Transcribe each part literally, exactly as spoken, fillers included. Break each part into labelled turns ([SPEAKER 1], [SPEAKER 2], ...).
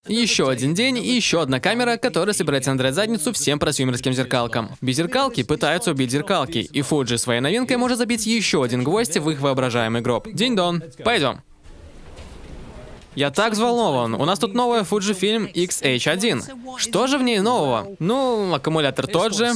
[SPEAKER 1] Еще один день и еще одна камера, которая собирается надрать задницу всем просюмерским зеркалкам. Беззеркалки пытаются убить зеркалки, и Fuji своей новинкой может забить еще один гвоздь в их воображаемый гроб. Динь-дон, пойдем. Я так взволнован. У нас тут новая Fujifilm икс эйч один. Что же в ней нового? Ну, аккумулятор тот же.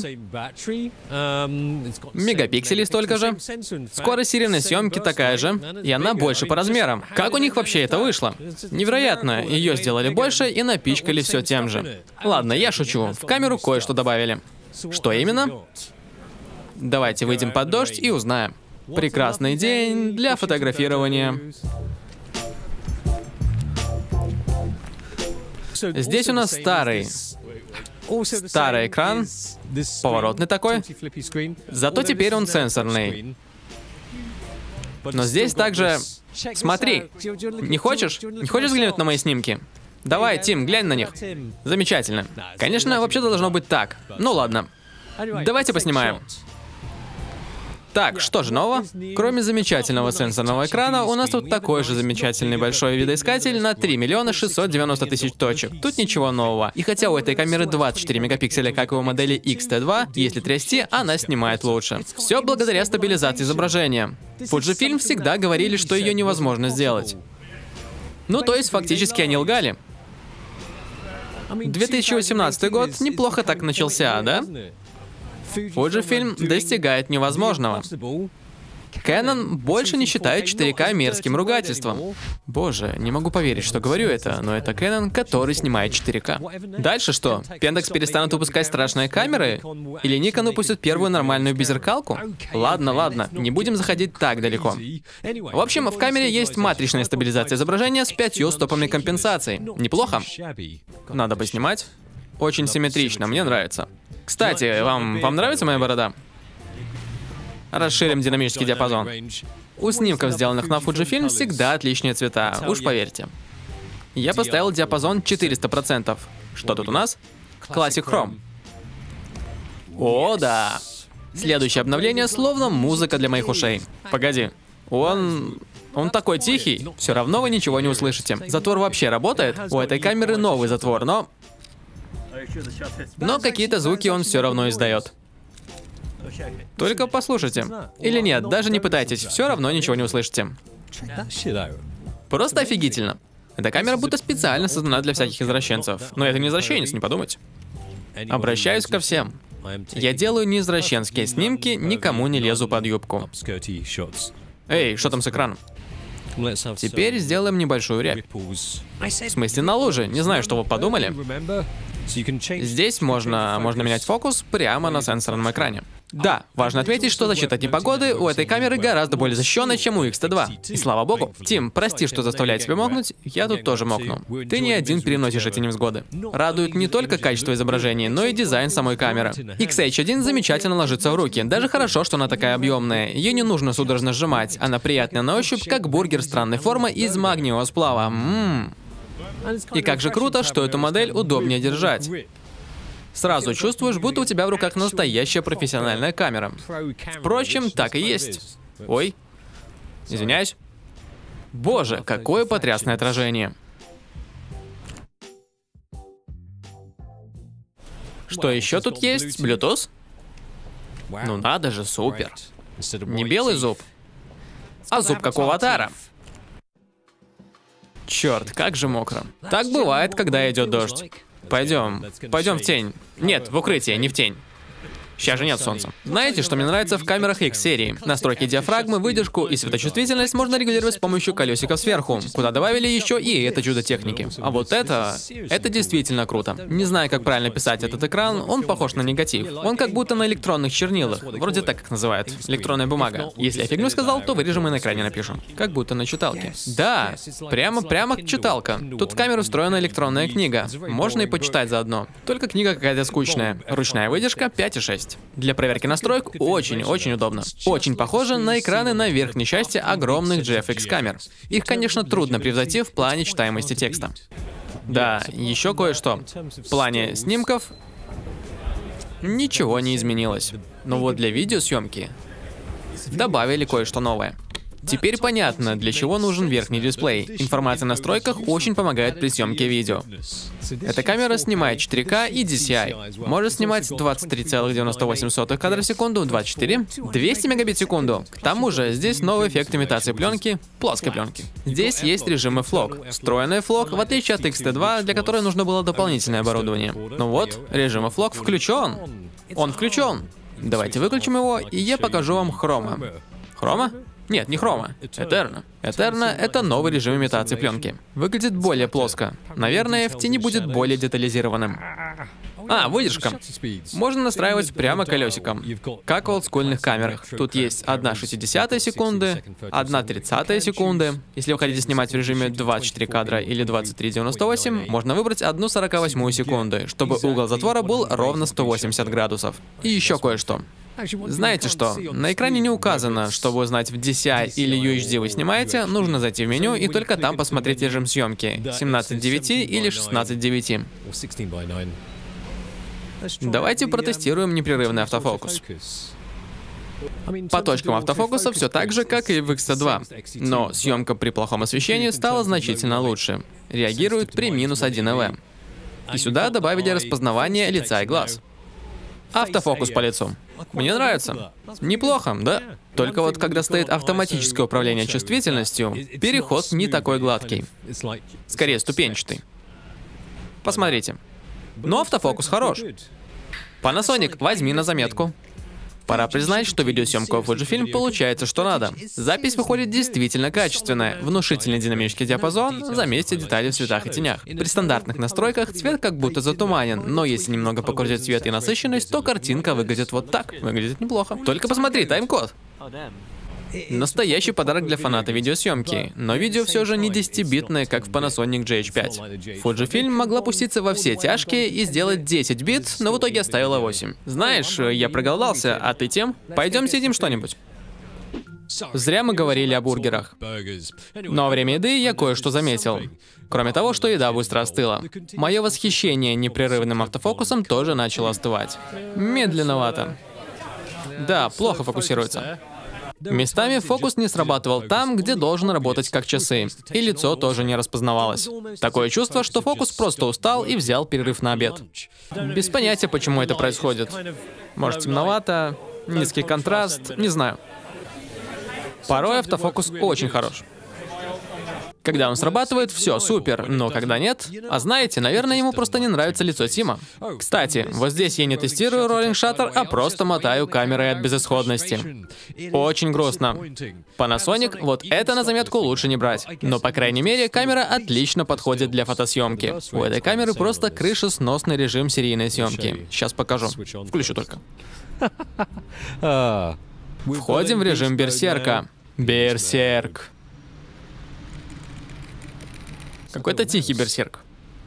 [SPEAKER 1] Мегапикселей столько же. Скорость серийной съемки такая же. И она больше по размерам. Как у них вообще это вышло? Невероятно. Ее сделали больше и напичкали все тем же. Ладно, я шучу. В камеру кое-что добавили. Что именно? Давайте выйдем под дождь и узнаем. Прекрасный день для фотографирования. Здесь у нас старый, старый экран, поворотный такой, зато теперь он сенсорный. Но здесь также... Смотри, не хочешь? Не хочешь взглянуть на мои снимки? Давай, Тим, глянь на них. Замечательно. Конечно, вообще-то должно быть так. Ну ладно. Давайте поснимаем. Так, что же нового? Кроме замечательного сенсорного экрана, у нас тут такой же замечательный большой видоискатель на три миллиона шестьсот девяносто тысяч точек. Тут ничего нового. И хотя у этой камеры двадцать четыре мегапикселя, как и у модели икс ти два, если трясти, она снимает лучше. Все благодаря стабилизации изображения. Fujifilm всегда говорили, что ее невозможно сделать. Ну, то есть, фактически они лгали. две тысячи восемнадцатый год неплохо так начался, да? Fujifilm достигает невозможного. Canon больше не считает четыре ка мерзким ругательством. Боже, не могу поверить, что говорю это, но это Canon, который снимает четыре ка. Дальше что? Pentax перестанут выпускать страшные камеры? Или Nikon выпустит первую нормальную беззеркалку? Ладно, ладно, не будем заходить так далеко. В общем, в камере есть матричная стабилизация изображения с пятью стопами компенсации. Неплохо. Надо поснимать. Очень симметрично, мне нравится. Кстати, вам, вам нравится моя борода? Расширим динамический диапазон. У снимков, сделанных на Fujifilm, всегда отличные цвета, уж поверьте. Я поставил диапазон четыреста процентов. Что тут у нас? Classic Chrome. О, да. Следующее обновление словно музыка для моих ушей. Погоди. Он... Он такой тихий, все равно вы ничего не услышите. Затвор вообще работает? У этой камеры новый затвор, но... Но какие-то звуки он все равно издает. Только послушайте. Или нет, даже не пытайтесь, все равно ничего не услышите. Просто офигительно. Эта камера будто специально создана для всяких извращенцев. Но это не извращенец, не подумайте. Обращаюсь ко всем. Я делаю неизвращенские снимки, никому не лезу под юбку. Эй, что там с экраном? Теперь сделаем небольшую рябь. В смысле на луже? Не знаю, что вы подумали. Здесь можно, можно менять фокус прямо на сенсорном экране. Да, важно отметить, что защита от непогоды у этой камеры гораздо более защищенная, чем у икс ти два. И слава богу. Тим, прости, что заставляет тебя мокнуть, я тут тоже мокну. Ты не один переносишь эти невзгоды. Радует не только качество изображения, но и дизайн самой камеры. икс эйч один замечательно ложится в руки. Даже хорошо, что она такая объемная. Ее не нужно судорожно сжимать. Она приятная на ощупь, как бургер странной формы из магниевого сплава. Ммм. И как же круто, что эту модель удобнее держать. Сразу чувствуешь, будто у тебя в руках настоящая профессиональная камера. Впрочем, так и есть. Ой. Извиняюсь. Боже, какое потрясное отражение. Что еще тут есть? Bluetooth? Ну надо же, супер. Не белый зуб, а зуб как у аватара. Черт, как же мокро. Так бывает, когда идет дождь. Пойдем, пойдем в тень. Нет, в укрытие, не в тень. Сейчас же нет солнца. Знаете, что мне нравится в камерах X-серии? Настройки диафрагмы, выдержку и светочувствительность можно регулировать с помощью колесиков сверху, куда добавили еще и это чудо техники. А вот это... это действительно круто. Не знаю, как правильно писать этот экран, он похож на негатив. Он как будто на электронных чернилах, вроде так их называют. Электронная бумага. Если я фигню сказал, то вырежем и на экране напишем. Как будто на читалке. Да, прямо, прямо читалка. Тут в камеру встроена электронная книга. Можно и почитать заодно. Только книга какая-то скучная. Ручная выдержка пять и шесть. Для проверки настроек очень-очень удобно. Очень похоже на экраны на верхней части огромных джи эф икс камер. Их, конечно, трудно превзойти в плане читаемости текста. Да, еще кое-что. В плане снимков ничего не изменилось. Но вот для видеосъемки добавили кое-что новое. Теперь понятно, для чего нужен верхний дисплей. Информация о настройках очень помогает при съемке видео. Эта камера снимает четыре ка и ди си ай. Может снимать двадцать три целых девяносто восемь сотых кадра в секунду, двадцать четыре, двести мегабит в секунду. К тому же, здесь новый эффект имитации пленки, плоской пленки. Здесь есть режимы флог. Встроенный флог, в отличие от икс ти два, для которой нужно было дополнительное оборудование. Ну вот, режим флог включен. Он включен. Давайте выключим его, и я покажу вам хрома. Хрома? Нет, не хрома. Этерна. Этерна — это новый режим имитации пленки. Выглядит более плоско. Наверное, в тени будет более детализированным. А, выдержка. Можно настраивать прямо колесиком, как в олдскульных камерах. Тут есть одна шестидесятая секунды, одна тридцатая секунды. Если вы хотите снимать в режиме двадцать четыре кадра или двадцать три девяносто восемь, можно выбрать одну сорок восьмую секунды, чтобы угол затвора был ровно сто восемьдесят градусов. И еще кое-что. Знаете что? На экране не указано, чтобы узнать, в ди си ай или ю эйч ди вы снимаете, нужно зайти в меню и только там посмотреть режим съемки семнадцать девяти или шестнадцать девяти. Давайте протестируем непрерывный автофокус. По точкам автофокуса все так же, как и в икс ти два, но съемка при плохом освещении стала значительно лучше. Реагирует при минус один эл. И сюда добавили распознавание лица и глаз. Автофокус по лицу. Мне нравится. Неплохо, да? Только вот когда стоит автоматическое управление чувствительностью, переход не такой гладкий. Скорее ступенчатый. Посмотрите. Но автофокус хорош. Panasonic, возьми на заметку. Пора признать, что видеосъемка у Fujifilm получается что надо. Запись выходит действительно качественная, внушительный динамический диапазон, заметьте детали в цветах и тенях. При стандартных настройках цвет как будто затуманен, но если немного покрутить цвет и насыщенность, то картинка выглядит вот так. Выглядит неплохо. Только посмотри, тайм-код. Настоящий подарок для фаната видеосъемки, но видео все же не десятибитное, как в Panasonic джи эйч пять. Fujifilm могла пуститься во все тяжкие и сделать десять бит, но в итоге оставила восемь. Знаешь, я проголодался, а ты тем? Пойдем съедим что-нибудь. Зря мы говорили о бургерах. Но во время еды я кое-что заметил. Кроме того, что еда быстро остыла. Мое восхищение непрерывным автофокусом тоже начало остывать. Медленновато. Да, плохо фокусируется. Местами фокус не срабатывал там, где должен работать как часы, и лицо тоже не распознавалось. Такое чувство, что фокус просто устал и взял перерыв на обед. Без понятия, почему это происходит. Может, темновато, низкий контраст, не знаю. Порой автофокус очень хорош. Когда он срабатывает, все, супер, но когда нет, а знаете, наверное, ему просто не нравится лицо Тима. Кстати, вот здесь я не тестирую роллинг шаттер, а просто мотаю камерой от безысходности. Очень грустно. Panasonic, вот это на заметку лучше не брать. Но, по крайней мере, камера отлично подходит для фотосъемки. У этой камеры просто крышесносный режим серийной съемки. Сейчас покажу. Включу только. Входим в режим берсерка. Берсерк. Какой-то тихий берсерк.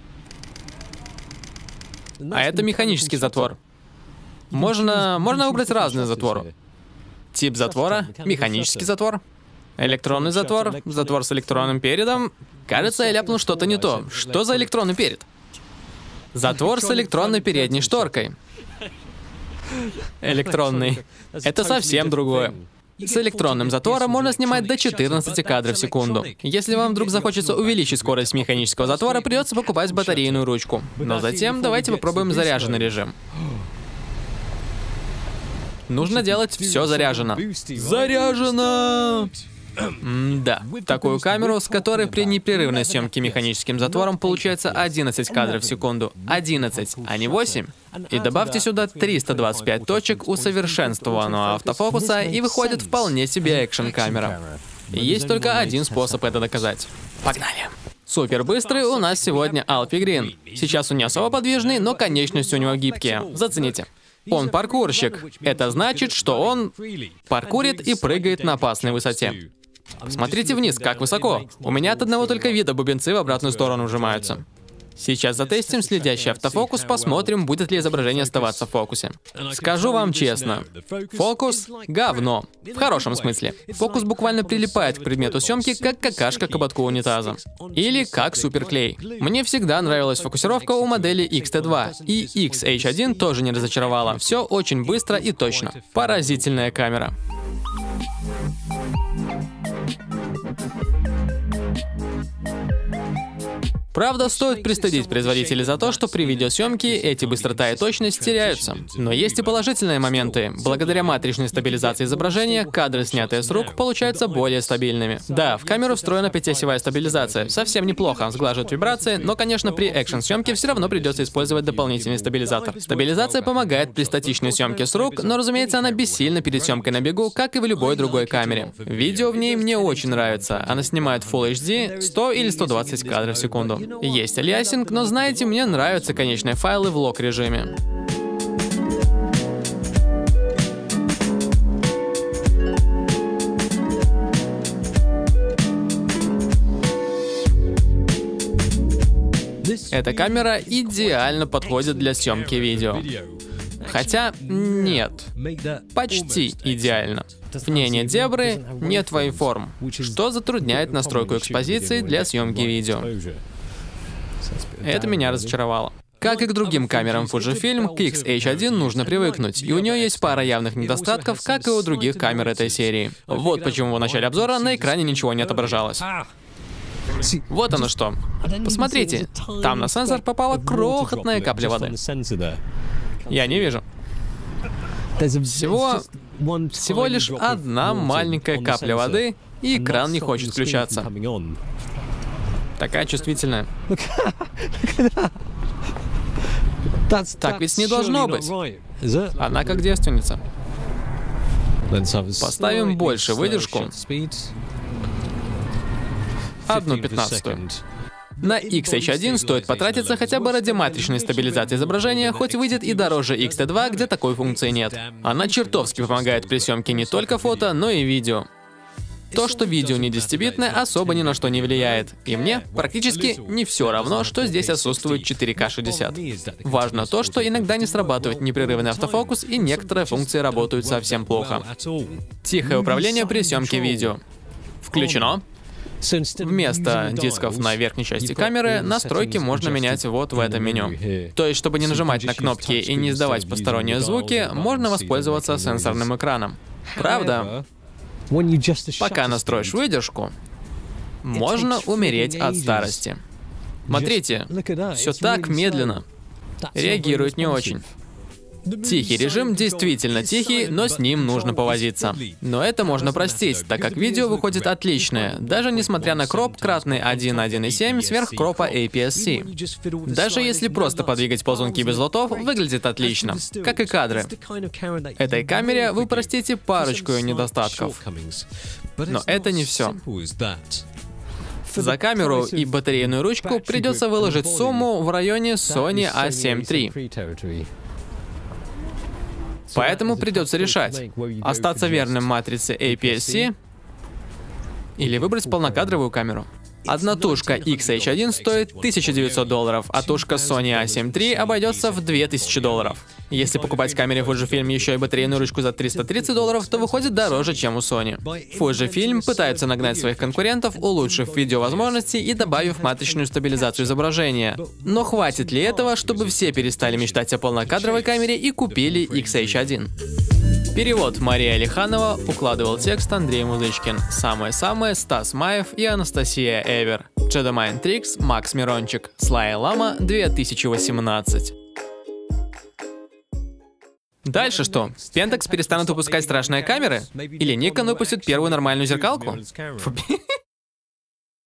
[SPEAKER 1] А это механический затвор. Можно, можно выбрать разные затворы. Тип затвора, механический затвор, электронный затвор, затвор с электронным передом. Кажется, я ляпнул что-то не то. Что за электронный перед? Затвор с электронной передней шторкой. Электронный. Это совсем другое. С электронным затвором можно снимать до четырнадцати кадров в секунду. Если вам вдруг захочется увеличить скорость механического затвора, придется покупать батарейную ручку. Но затем давайте попробуем заряженный режим. Нужно делать все заряжено. Заряжено! М-да. Такую камеру, с которой при непрерывной съемке механическим затвором получается одиннадцать кадров в секунду. одиннадцать, а не восемь. И добавьте сюда триста двадцать пять точек усовершенствованного автофокуса, и выходит вполне себе экшн-камера. Есть только один способ это доказать. Погнали! Супер быстрый у нас сегодня Alfie Green. Сейчас он не особо подвижный, но конечности у него гибкие. Зацените. Он паркурщик. Это значит, что он паркурит и прыгает на опасной высоте. Смотрите вниз, как высоко. У меня от одного только вида бубенцы в обратную сторону вжимаются. Сейчас затестим следящий автофокус, посмотрим, будет ли изображение оставаться в фокусе. Скажу вам честно, фокус — говно. В хорошем смысле. Фокус буквально прилипает к предмету съемки, как какашка к ободку унитаза. Или как суперклей. Мне всегда нравилась фокусировка у модели икс ти два, и икс эйч один тоже не разочаровала. Все очень быстро и точно. Поразительная камера. Правда, стоит пристыдить производителей за то, что при видеосъемке эти быстрота и точность теряются. Но есть и положительные моменты. Благодаря матричной стабилизации изображения, кадры, снятые с рук, получаются более стабильными. Да, в камеру встроена пятиосевая стабилизация. Совсем неплохо, сглаживает вибрации, но, конечно, при экшн-съемке все равно придется использовать дополнительный стабилизатор. Стабилизация помогает при статичной съемке с рук, но, разумеется, она бессильна перед съемкой на бегу, как и в любой другой камере. Видео в ней мне очень нравится. Она снимает Full эйч ди сто или сто двадцать кадров в секунду. Есть алиасинг, но знаете, мне нравятся конечные файлы в лог-режиме. Эта камера идеально подходит для съемки видео. Хотя нет, почти идеально. В ней нет зебры, нет вейформ, что затрудняет настройку экспозиции для съемки видео. Это меня разочаровало. Как и к другим камерам Fujifilm, к икс эйч один нужно привыкнуть, и у нее есть пара явных недостатков, как и у других камер этой серии. Вот почему в начале обзора на экране ничего не отображалось. Вот оно что. Посмотрите, там на сенсор попала крохотная капля воды. Я не вижу. Всего, всего лишь одна маленькая капля воды, и экран не хочет включаться. Такая чувствительная. Так ведь не должно быть. Она как девственница. Поставим больше выдержку. Одну пятнадцатую. На икс эйч один стоит потратиться хотя бы ради матричной стабилизации изображения, хоть выйдет и дороже икс ти два, где такой функции нет. Она чертовски помогает при съемке не только фото, но и видео. То, что видео не десятибитное, особо ни на что не влияет. И мне практически не все равно, что здесь отсутствует четыре ка шестьдесят. Важно то, что иногда не срабатывает непрерывный автофокус, и некоторые функции работают совсем плохо. Тихое управление при съемке видео. Включено. Вместо дисков на верхней части камеры, настройки можно менять вот в этом меню. То есть, чтобы не нажимать на кнопки и не издавать посторонние звуки, можно воспользоваться сенсорным экраном. Правда, пока настроишь выдержку, можно умереть от старости. Смотрите, все так медленно. Реагирует не очень. Тихий режим действительно тихий, но с ним нужно повозиться. Но это можно простить, так как видео выходит отличное, даже несмотря на кроп кратный один точка один и семь сверх кропа эй пи эс си. Даже если просто подвигать ползунки без лотов, выглядит отлично, как и кадры. Этой камере вы простите парочку недостатков. Но это не все. За камеру и батарейную ручку придется выложить сумму в районе Sony а семь три. Поэтому придется решать, остаться верным матрице эй пи эс си или выбрать полнокадровую камеру. Одна тушка икс эйч один стоит тысяча девятьсот долларов, а тушка Sony а семь три обойдется в две тысячи долларов. Если покупать камере Fujifilm еще и батарейную ручку за триста тридцать долларов, то выходит дороже, чем у Sony. Fujifilm пытаются нагнать своих конкурентов, улучшив видеовозможности и добавив матричную стабилизацию изображения. Но хватит ли этого, чтобы все перестали мечтать о полнокадровой камере и купили икс эйч один? Перевод Мария Алиханова, укладывал текст Андрей Музычкин. Самое-самое Стас Маев и Анастасия Эвер. Jedi Mind Tricks Макс Мирончик. Слай Лама две тысячи восемнадцать. Дальше что? Pentax перестанут выпускать страшные камеры? Или Nikon выпустит первую нормальную зеркалку? Фу.